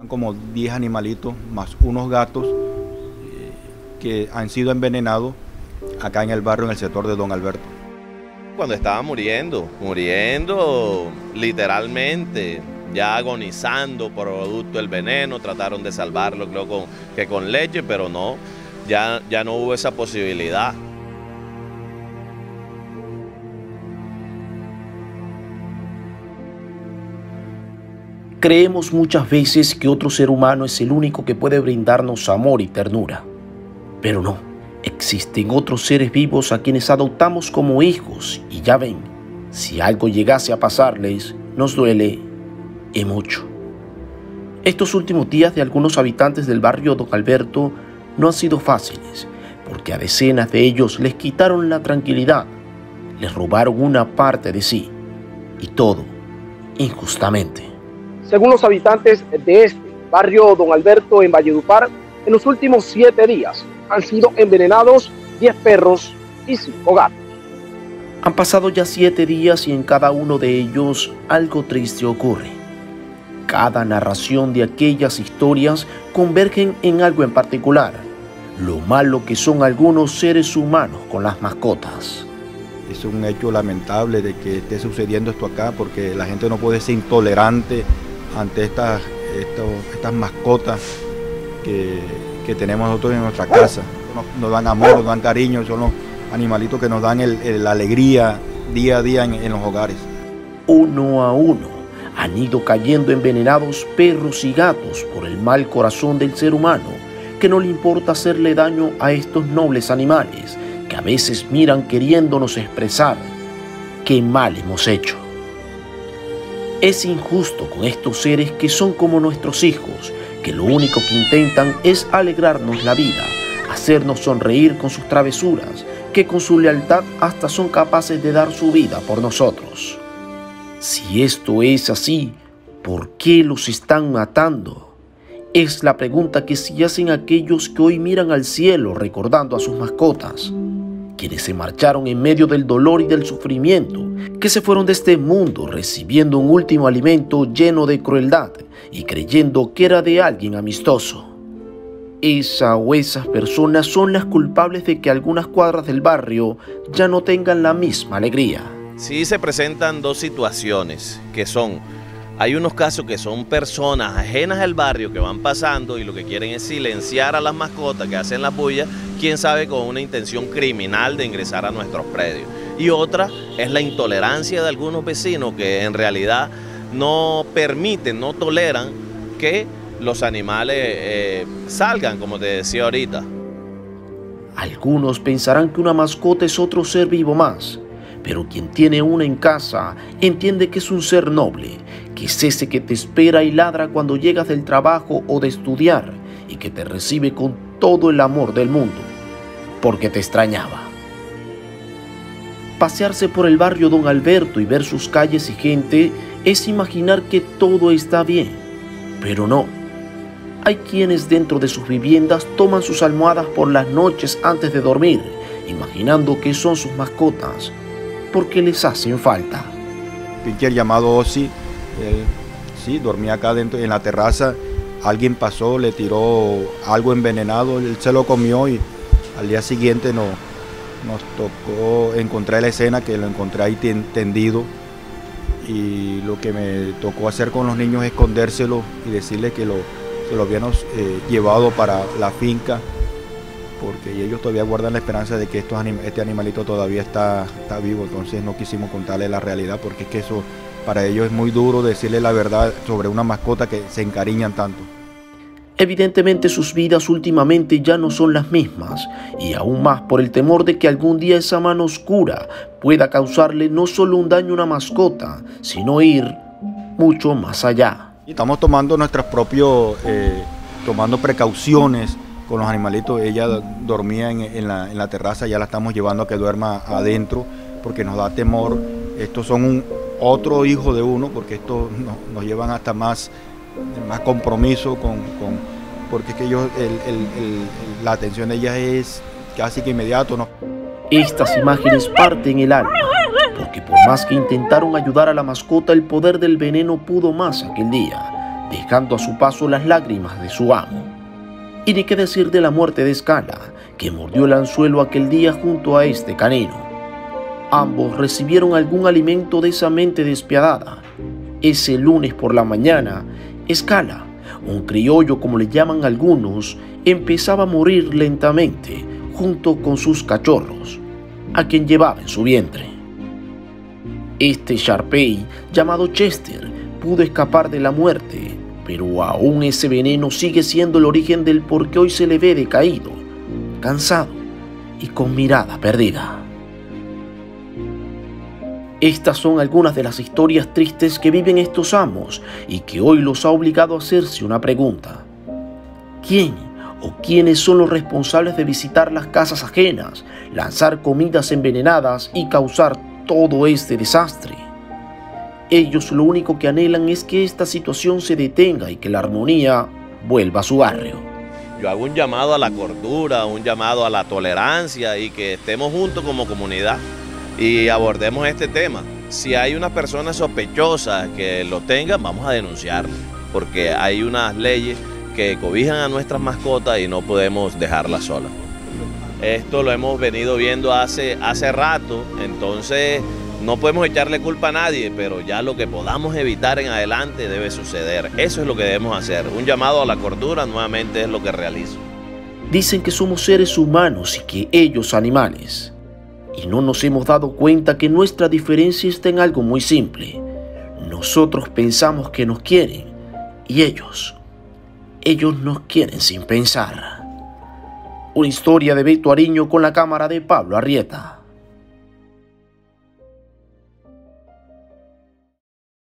como 10 animalitos más unos gatos que han sido envenenados acá en el barrio, en el sector de Don Alberto. Cuando estaba muriendo literalmente, ya agonizando por producto del veneno, trataron de salvarlo, creo que con leche, pero no, ya no hubo esa posibilidad. Creemos muchas veces que otro ser humano es el único que puede brindarnos amor y ternura, pero no. Existen otros seres vivos a quienes adoptamos como hijos y ya ven, si algo llegase a pasarles, nos duele y mucho. Estos últimos días de algunos habitantes del barrio Don Alberto no han sido fáciles, porque a decenas de ellos les quitaron la tranquilidad, les robaron una parte de sí, y todo injustamente. Según los habitantes de este barrio Don Alberto en Valledupar, en los últimos 7 días han sido envenenados 10 perros y 5 gatos. Han pasado ya 7 días y en cada uno de ellos algo triste ocurre. Cada narración de aquellas historias convergen en algo en particular, lo malo que son algunos seres humanos con las mascotas. Es un hecho lamentable de que esté sucediendo esto acá, porque la gente no puede ser intolerante ante estas mascotas que tenemos nosotros en nuestra casa. Nos dan amor, nos dan cariño, son los animalitos que nos dan la alegría día a día en los hogares. Uno a uno han ido cayendo envenenados perros y gatos por el mal corazón del ser humano, que no le importa hacerle daño a estos nobles animales, que a veces miran queriéndonos expresar qué mal hemos hecho. Es injusto con estos seres que son como nuestros hijos, que lo único que intentan es alegrarnos la vida, hacernos sonreír con sus travesuras, que con su lealtad hasta son capaces de dar su vida por nosotros. Si esto es así, ¿por qué los están matando? Es la pregunta que se hacen aquellos que hoy miran al cielo recordando a sus mascotas, quienes se marcharon en medio del dolor y del sufrimiento, que se fueron de este mundo recibiendo un último alimento lleno de crueldad y creyendo que era de alguien amistoso. Esa o esas personas son las culpables de que algunas cuadras del barrio ya no tengan la misma alegría. Sí se presentan dos situaciones, que son, hay unos casos que son personas ajenas al barrio que van pasando y lo que quieren es silenciar a las mascotas que hacen las bullas, quién sabe con una intención criminal de ingresar a nuestros predios. Y otra es la intolerancia de algunos vecinos que en realidad no permiten, no toleran que los animales salgan, como te decía ahorita. Algunos pensarán que una mascota es otro ser vivo más, pero quien tiene una en casa entiende que es un ser noble, que es ese que te espera y ladra cuando llegas del trabajo o de estudiar y que te recibe con todo el amor del mundo, porque te extrañaba. Pasearse por el barrio Don Alberto y ver sus calles y gente es imaginar que todo está bien, pero no. Hay quienes dentro de sus viviendas toman sus almohadas por las noches antes de dormir, imaginando que son sus mascotas, porque les hacen falta. Pincher llamado Ozzy, él sí dormía acá dentro en la terraza, alguien pasó, le tiró algo envenenado, él se lo comió y al día siguiente nos tocó encontrar la escena, que lo encontré ahí tendido, y lo que me tocó hacer con los niños es escondérselo y decirles que se lo habíamos llevado para la finca, porque ellos todavía guardan la esperanza de que este animalito todavía está vivo. Entonces no quisimos contarle la realidad, porque es que eso para ellos es muy duro decirle la verdad sobre una mascota que se encariñan tanto. Evidentemente sus vidas últimamente ya no son las mismas, y aún más por el temor de que algún día esa mano oscura pueda causarle no solo un daño a una mascota, sino ir mucho más allá. Estamos tomando tomando precauciones con los animalitos. Ella dormía en la terraza, ya la estamos llevando a que duerma adentro, porque nos da temor. Estos son otro hijo de uno, porque estos nos llevan hasta más compromiso porque es que ellos, la atención de ellas es casi que inmediato, ¿no? Estas imágenes parten el alma, porque por más que intentaron ayudar a la mascota, el poder del veneno pudo más aquel día, dejando a su paso las lágrimas de su amo. Y ni qué decir de la muerte de Scala, que mordió el anzuelo aquel día junto a este canino. Ambos recibieron algún alimento de esa mente despiadada. Ese lunes por la mañana, Scala, un criollo como le llaman algunos, empezaba a morir lentamente junto con sus cachorros, a quien llevaba en su vientre. Este Sharpei, llamado Chester, pudo escapar de la muerte, pero aún ese veneno sigue siendo el origen del por qué hoy se le ve decaído, cansado y con mirada perdida. Estas son algunas de las historias tristes que viven estos amos y que hoy los ha obligado a hacerse una pregunta. ¿Quién o quiénes son los responsables de visitar las casas ajenas, lanzar comidas envenenadas y causar todo este desastre? Ellos lo único que anhelan es que esta situación se detenga y que la armonía vuelva a su barrio. Yo hago un llamado a la cordura, un llamado a la tolerancia y que estemos juntos como comunidad y abordemos este tema. Si hay una persona sospechosa que lo tenga, vamos a denunciarlo, porque hay unas leyes que cobijan a nuestras mascotas y no podemos dejarlas solas. Esto lo hemos venido viendo hace rato, entonces no podemos echarle culpa a nadie, pero ya lo que podamos evitar en adelante debe suceder. Eso es lo que debemos hacer. Un llamado a la cordura nuevamente es lo que realizo. Dicen que somos seres humanos y que ellos animales. Y no nos hemos dado cuenta que nuestra diferencia está en algo muy simple. Nosotros pensamos que nos quieren y ellos nos quieren sin pensar. Una historia de Beto Ariño con la cámara de Pablo Arrieta.